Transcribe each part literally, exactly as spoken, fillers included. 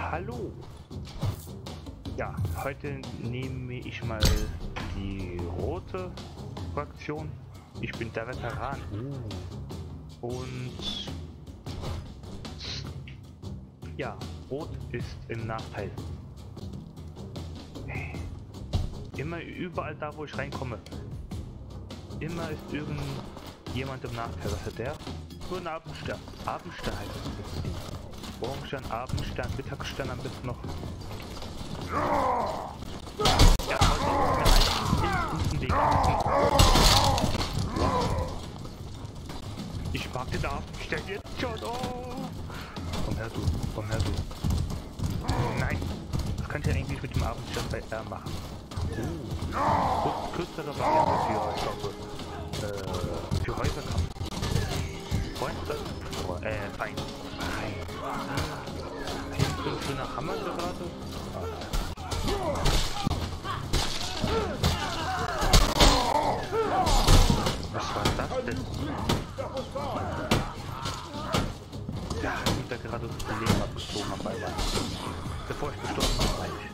Hallo! Ja, heute nehme ich mal die rote Fraktion. Ich bin der Veteran. Uh. Und ja, rot ist im Nachteil. Immer überall da, wo ich reinkomme. Immer ist irgendjemand im Nachteil. Was hat der? Nur ein Abendstern. Abendstern heißt es. Morgenstern, Abendstern, Mittagsstern am besten noch. Ja, heute ist mir ein guten Weg. Ich mag den Abendstern jetzt schon. Oh. Komm her, du. Komm her, du. Nein. Das kann ich ja eigentlich mit dem Abendstern bei R machen. Uh. Kürzere Variante für, ich glaube, äh, für Häuserkampf. Freunde, äh, Feind. Feind. Hier ist so ein schöner Hammer gerade. Was war das denn? Ja, ich bin da gerade so viel Leben abgezogen am Ball. Bevor ich gestorben bin, eigentlich.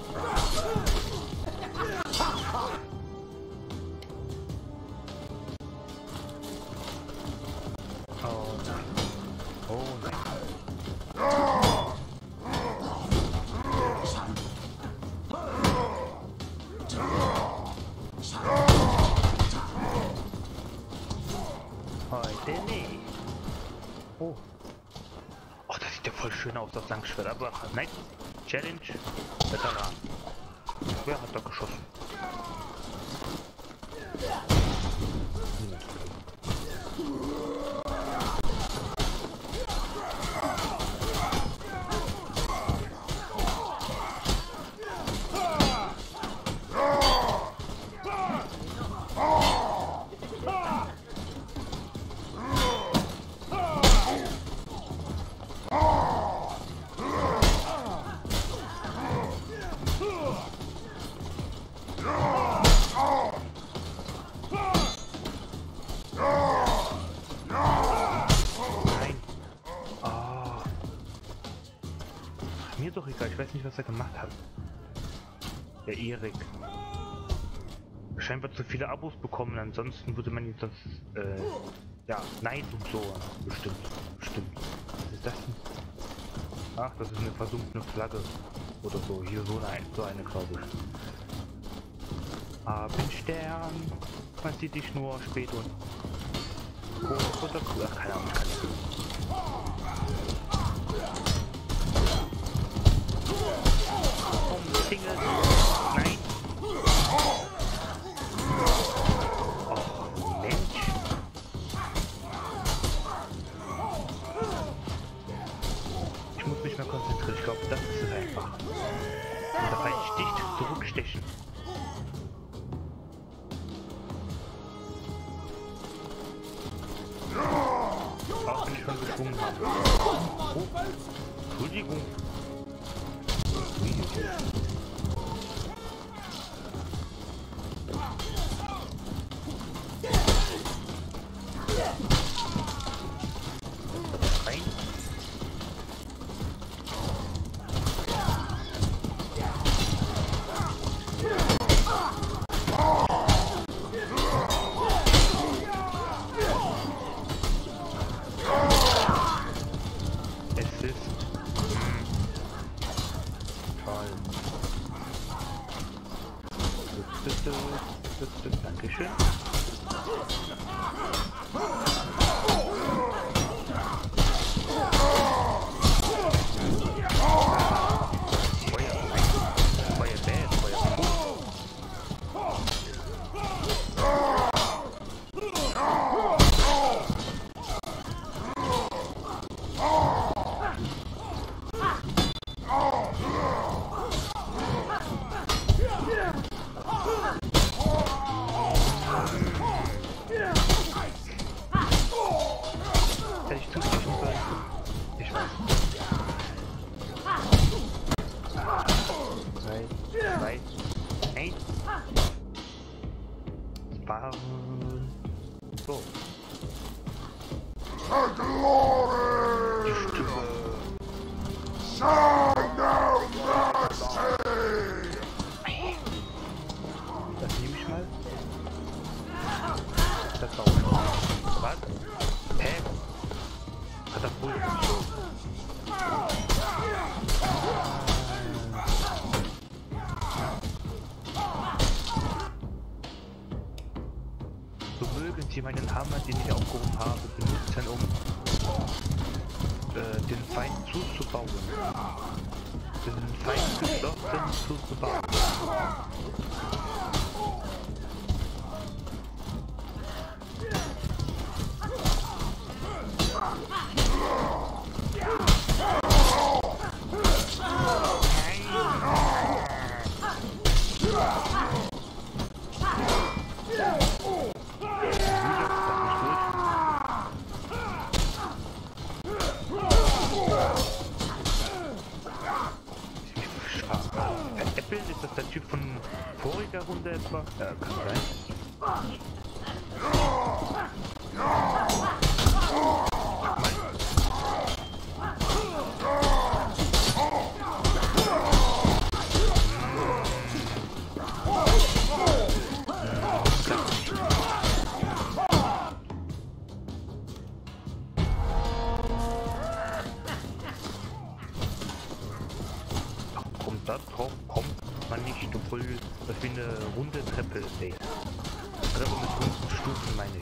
Oh nein. Oh nein. Heute nicht. Oh. Oh, das sieht ja voll schön aus, das Langschwert. Aber nein. Challenge. Veteran. Wer hat da geschossen? Mir doch egal, ich weiß nicht, was er gemacht hat. Der Erik. Scheinbar zu viele Abos bekommen, ansonsten würde man ihn sonst, äh, ja, Neid und so. Bestimmt, bestimmt. Was ist das denn? Ach, das ist eine versunkene Flagge. Oder so, hier so eine, so eine glaube ich. Abendstern. Man sieht dich nur spät und... Groß oder cool? Ach, keine Ahnung, ich kann nicht. Single. Nein. Oh, Mensch. Ich muss mich mal konzentrieren. Ich glaube, das ist es einfach. Und dabei sticht, zurückstechen. Auch wenn ich schon geschwungen habe. Oh, Entschuldigung. Rein. Es ist mh, toll. den Feind zuzubauen. Den Feind geschlossen zuzubauen. Ist das der Typ von voriger Runde etwa? Ja, kann sein. Kommt da drauf, kommt man nicht, obwohl das wie eine runde Treppe ist. Treppe mit runden Stufen, meine ich.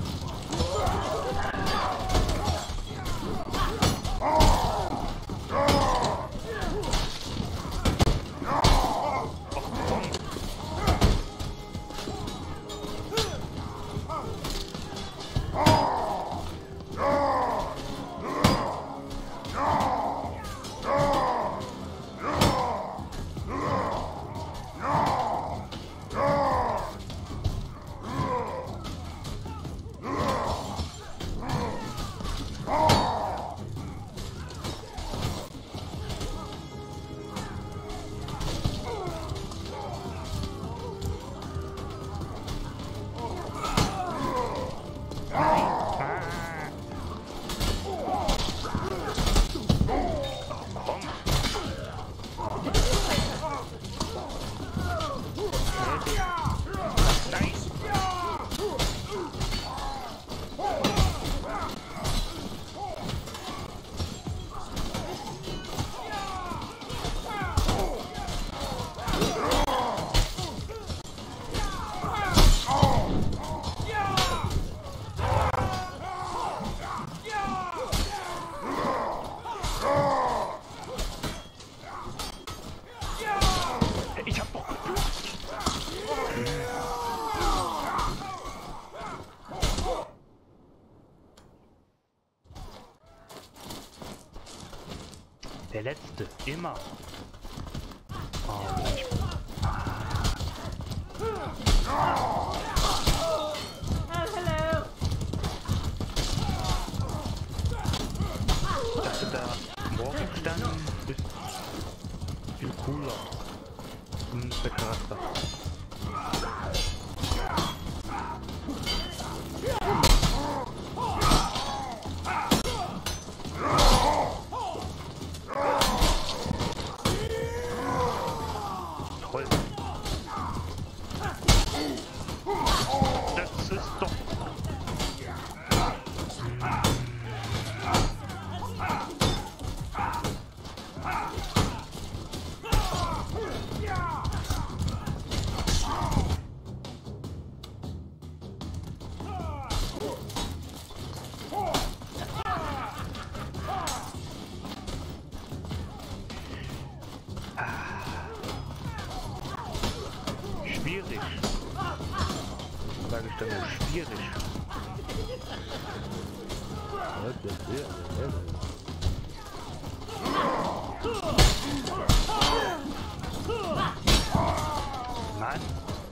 Der letzte, immer. Oh, ich... Ich dachte, da Morgenstern ist viel cooler. Hm, der Charakter. Toll. Das ist doch... Schwierig. Sage ich dann nur schwierig. Mann.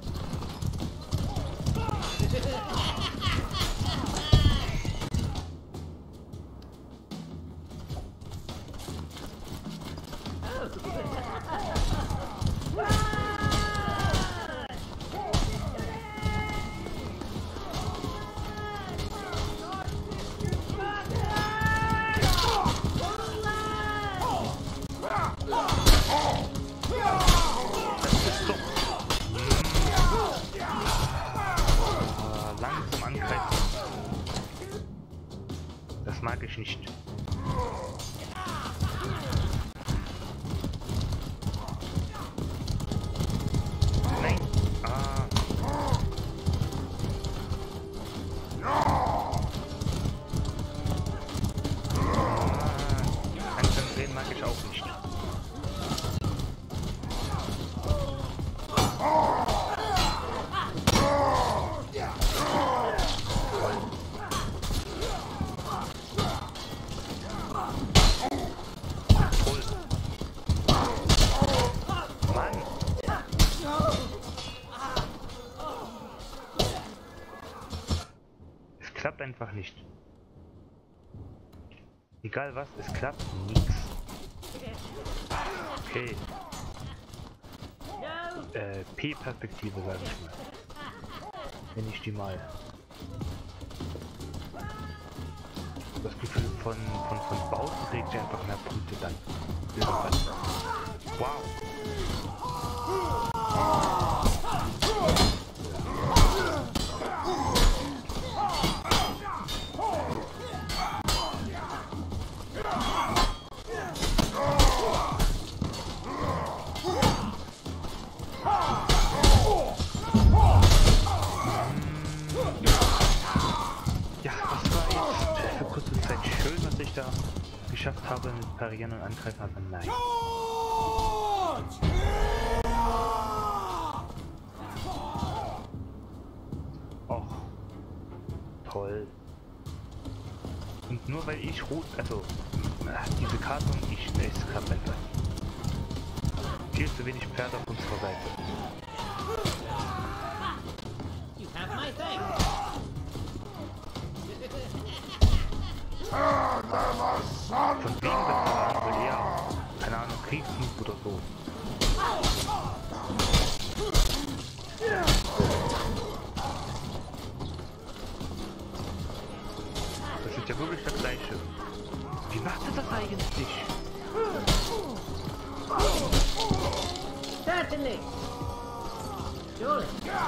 Das mag ich nicht. Nein. Ah. Ah. einfach nicht. Egal was, es klappt nichts. Okay. Äh, P-Perspektive, sage ich mal. Wenn ich die mal. Das Gefühl von, von, von Bauten regt ja einfach mehr Punkte dann. Wow. Geschafft habe mit Parieren und Angreifen, aber nein. Och, toll. Und nur weil ich rot, also diese Karte und ich, ne, ist gerade einfach viel zu wenig Pferde auf unserer Seite. Von wegen Veteranen wohl eher, keine Ahnung, Kriegsmut oder so. Das ist ja wirklich das Gleiche. Wie macht er das eigentlich? Certainly. Surely.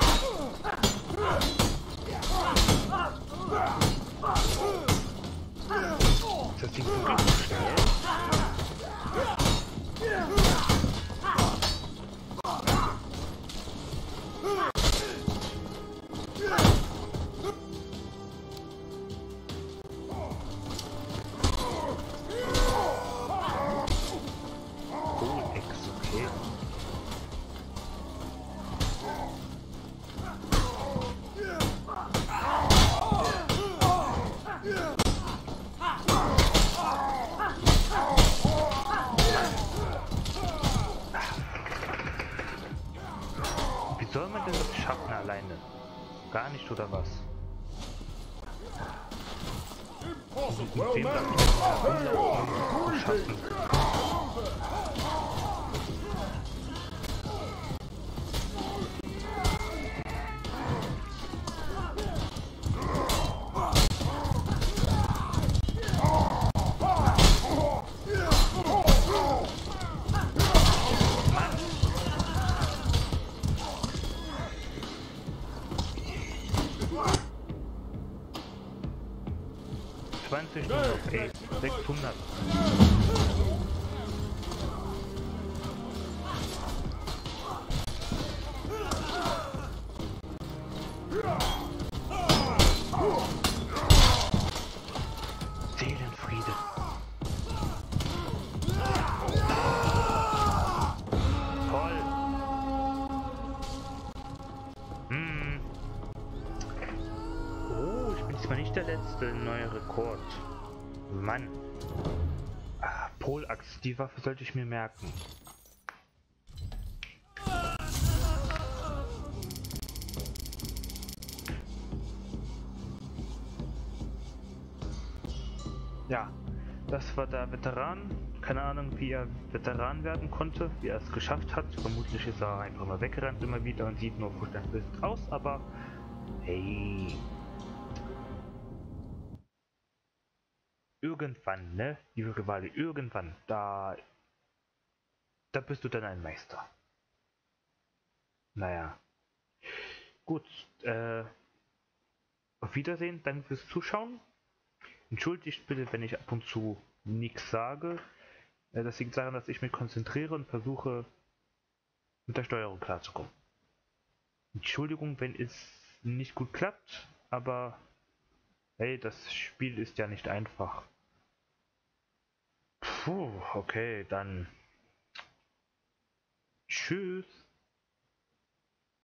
Ist das Ding wirklich so schnell? Oh, Ex, okay. Wie soll man denn das schaffen alleine? Gar nicht, oder was? Mit wem darf ich das schaffen? zwanzig nur noch, ey, sechshundert. Seelenfriede. Toll. Hm. Oh, ich bin diesmal nicht der letzte. Neuer Rekord. Mann. Ah, Polaxe, die Waffe sollte ich mir merken. Ja, das war der Veteran. Keine Ahnung, wie er Veteran werden konnte, wie er es geschafft hat. Vermutlich ist er einfach mal weggerannt immer wieder und sieht nur verständlich aus, aber hey. Irgendwann, ne, liebe Rivale, irgendwann, da, da bist du dann ein Meister. Naja. Gut, äh, auf Wiedersehen, danke fürs Zuschauen. Entschuldigt bitte, wenn ich ab und zu nichts sage. Das liegt daran, dass ich mich konzentriere und versuche, mit der Steuerung klarzukommen. Entschuldigung, wenn es nicht gut klappt, aber hey, das Spiel ist ja nicht einfach. Puh, okay, dann tschüss.